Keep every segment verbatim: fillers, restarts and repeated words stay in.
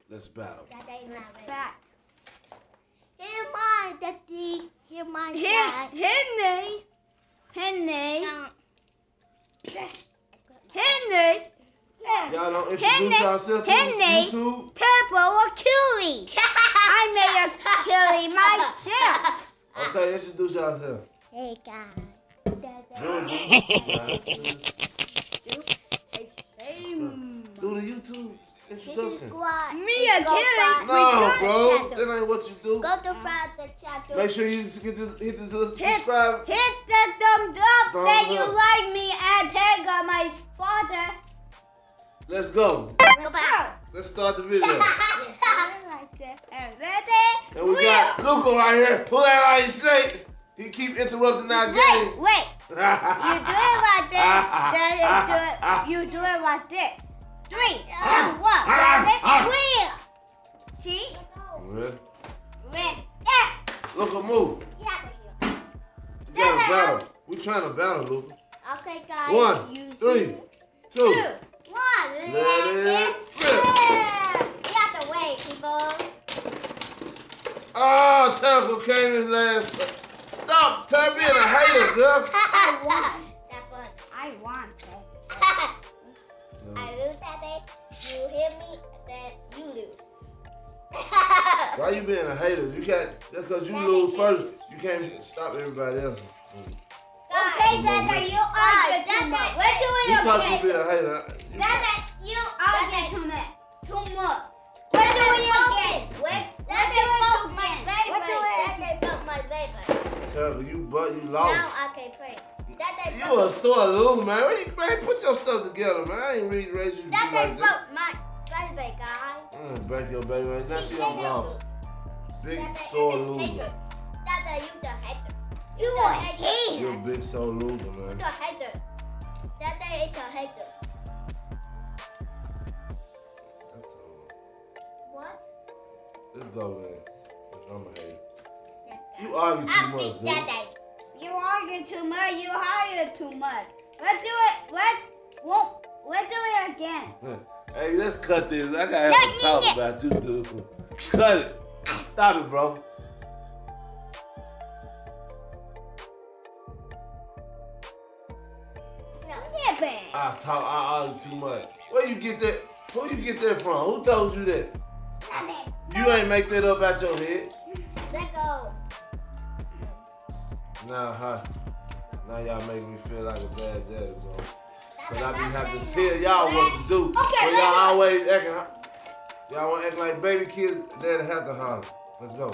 Let's battle. Daddy, not back. Here's my daddy. Here's my dad. Henry. Henry. Henry. Y'all don't introduce yourself to Henry. YouTube? Turbo or Cutie. I made a Cutie myself. Okay, introduce yourself. Hey guys. Do the YouTube introduction. Me a Cutie. No, bro. That ain't what you do. Go to find the chapter. Make sure you get this, hit this little Hit- subscribe. Hit the thumbs up Thumbs that you up. like me and tag on my father. Let's go. Go back. Let's start the video. Like that. And that's it. And we got Luca right here. Who that like snake? He keep interrupting our Wait, game. wait. You do it like this. Then you do it. You do it like this. Three, two, one. Then wheel. See? Really? Red. Yeah. Luca, move. Yeah. You gotta battle. We trying to battle, Luca. Okay, guys. One, you three, see. two. Two, one. Let it rip. Yeah. You have to wait, people. Oh, Tackle came in last. Stop, Tackle being a hater, girl. I want. That fun. I want it. I lose that day. You hit me, then you lose. Why you being a hater? You got that's because you lose first. You can't stop everybody else. Okay, Dada, you argue too much. We're doing You okay. thought you being a hater. You- Dada, you argue too much. Too much. We're doing again. We're That doing they broke my again. favorite. We're doing That they broke my favorite. Tackle, you but you Now lost. I can play. That they You broke. a sore loser, man. Where you, man, put your stuff together, man. I ain't really raised you to be That they like this. broke my favorite, guys. Mm, break your baby, man. Now she He on hated golf. Big That they sore is loser. hater. That they you the hater. You the a hater. You're a big sore loser, You man. the hater. That they is a hater. What? Let's go, man. I'm a hater. You argue too I much, beat dude. that day. You argue too much. You argue too much. Let's do it. Let's. Won't. Let's do it again. Hey, let's cut this. I gotta have No, to talk no, about you, dude. Cut it. Stop it, bro. No. Yeah, babe. I talk. I argue too much. Where you get that? Who you get that from? Who told you that? You ain't make that up out your head. Let go. Nah, huh? Now y'all making me feel like a bad daddy, bro. Cause I be That having to they tell y'all what to do. Okay, but let's y'all go. always acting. Y'all want to act like baby kids. Daddy have to holler. Let's go.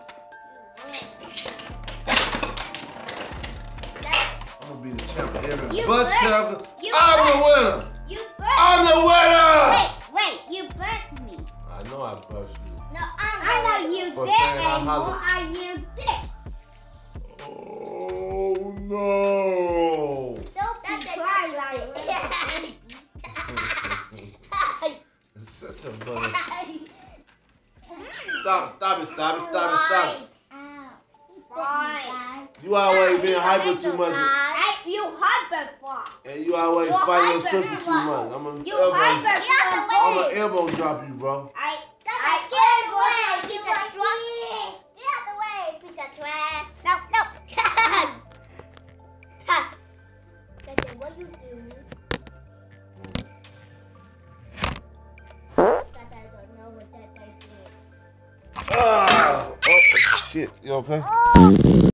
I'm gonna be the champion every You bus bet. cover. You I'm bet. the winner. You I'm burnt. the winner. Wait, wait. You burnt me. I know I pushed you. No, I'm I know you For did, saying I and hollered. more I you did. Oh no. Don't That be they cry broke like my favorite. It's such a funny. Stop, stop it, stop it, stop it, stop it. Fine. You always being hyper too much. I, you hyper far. And you always You're fighting your hyper sister too far. much. I'm gonna You elbow, hyper I'm far. gonna elbow drop you, bro. I, I I get can't away. you Piece like of trash. Get out the way, piece of trash. No, no. That's what you do. That I don't know what that I did. Ah, oh, shit. You okay?